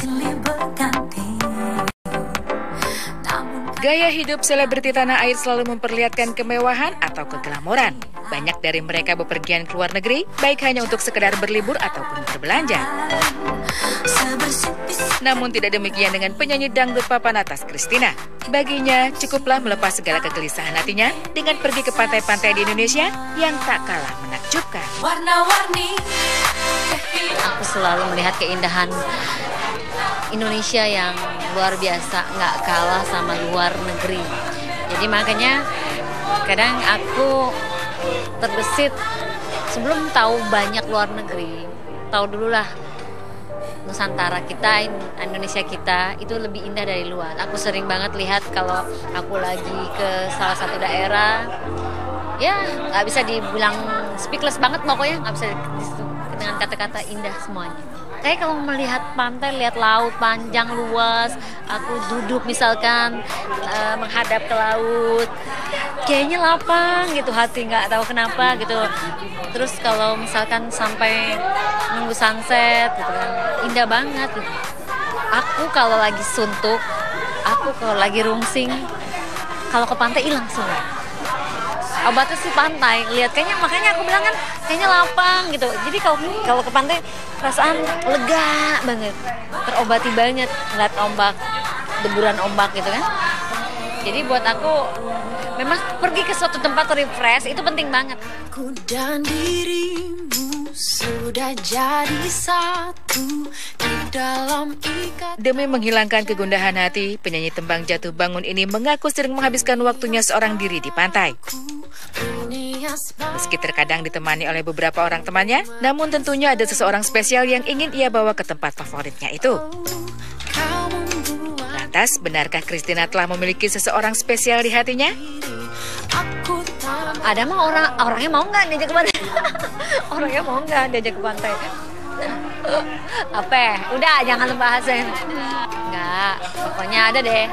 Gaya hidup selebriti tanah air selalu memperlihatkan kemewahan atau keglamoran. Banyak dari mereka bepergian ke luar negeri, baik hanya untuk sekedar berlibur ataupun berbelanja. Namun tidak demikian dengan penyanyi dangdut papan atas Christina. Baginya, cukuplah melepas segala kegelisahan hatinya dengan pergi ke pantai-pantai di Indonesia yang tak kalah menakjubkan. Aku selalu melihat keindahan Indonesia yang luar biasa, nggak kalah sama luar negeri. Jadi makanya kadang aku terbesit sebelum tahu banyak luar negeri, tahu dulu lah Nusantara kita, Indonesia kita itu lebih indah dari luar. Aku sering banget lihat kalau aku lagi ke salah satu daerah, ya nggak bisa dibilang speechless banget pokoknya, nggak bisa dengan kata-kata indah semuanya. Kayak kalau melihat pantai, lihat laut panjang luas, aku duduk misalkan menghadap ke laut, kayaknya lapang gitu hati, nggak tahu kenapa gitu. Terus kalau misalkan sampai nunggu sunset gitu kan, indah banget gitu. Aku kalau lagi suntuk, aku kalau lagi rungsing, kalau ke pantai hilang semua. Obatnya sih pantai, lihat kayaknya, makanya aku bilang kan kayaknya lapang gitu. Jadi kalau ke pantai perasaan lega banget, terobati banget ngeliat ombak, deburan ombak gitu kan. Jadi buat aku memang pergi ke suatu tempat refresh itu penting banget. Aku dan dirimu sudah jadi satu di dalam ikat. Demi menghilangkan kegundahan hati, penyanyi tembang Jatuh Bangun ini mengaku sering menghabiskan waktunya seorang diri di pantai. Meski terkadang ditemani oleh beberapa orang temannya, namun tentunya ada seseorang spesial yang ingin ia bawa ke tempat favoritnya itu. Lantas, benarkah Christina telah memiliki seseorang spesial di hatinya? Ada mah orangnya mau nggak diajak ke pantai? Orangnya mau nggak diajak ke pantai? Apa? Udah, jangan bahasin. Nggak, pokoknya ada deh.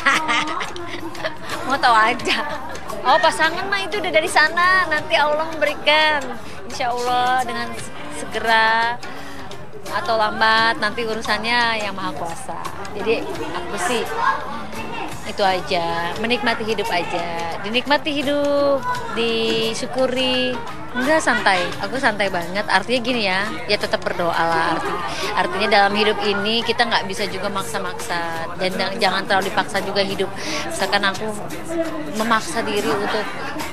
Mau tahu aja. Oh, pasangan mah itu udah dari sana, nanti Allah memberikan, insya Allah dengan segera atau lambat, nanti urusannya yang Maha Kuasa. Jadi aku sih itu aja, menikmati hidup aja, dinikmati hidup, disyukuri. Enggak, santai, aku santai banget. Artinya gini ya tetap berdoa lah. Artinya dalam hidup ini kita nggak bisa juga maksa-maksa, dan jangan terlalu dipaksa juga hidup. Misalkan aku memaksa diri untuk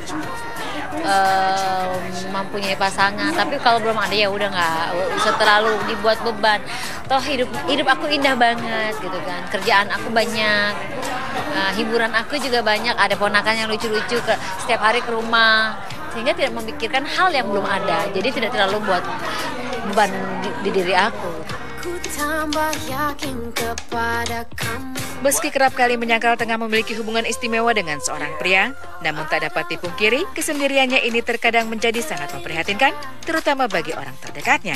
mempunyai pasangan, tapi kalau belum ada ya udah nggak usah terlalu dibuat beban. Toh hidup aku indah banget gitu kan, kerjaan aku banyak, hiburan aku juga banyak, ada ponakan yang lucu-lucu setiap hari ke rumah, sehingga tidak memikirkan hal yang belum ada. Jadi tidak terlalu buat beban di diri aku. Meski kerap kali menyangkal tengah memiliki hubungan istimewa dengan seorang pria, namun tak dapat dipungkiri kesendiriannya ini terkadang menjadi sangat memprihatinkan, terutama bagi orang terdekatnya.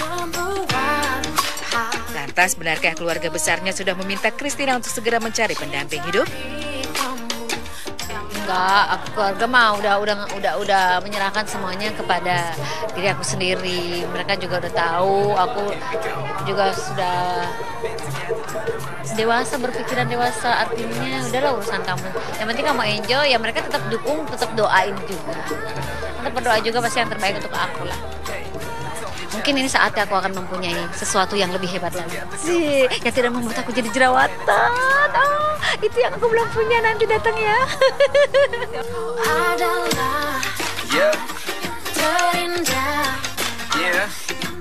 Lantas, benarkah keluarga besarnya sudah meminta Christina untuk segera mencari pendamping hidup? Enggak, aku keluarga mah udah menyerahkan semuanya kepada diri aku sendiri. Mereka juga udah tahu, aku juga sudah dewasa, berpikiran dewasa. Artinya udahlah urusan kamu. Yang penting kamu enjoy, ya mereka tetap dukung, tetap doain juga. Tetap berdoa juga pasti yang terbaik untuk aku lah. Mungkin ini saatnya aku akan mempunyai sesuatu yang lebih hebat lagi. Yang tidak membuat aku jadi jerawatan. Oh, itu yang aku belum punya, nanti datang ya. Adalah terindah.